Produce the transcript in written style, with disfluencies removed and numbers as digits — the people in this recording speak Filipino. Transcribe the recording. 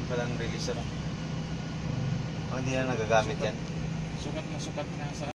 palang release, ano? Hindi na nagagamit yan. Sukat na sa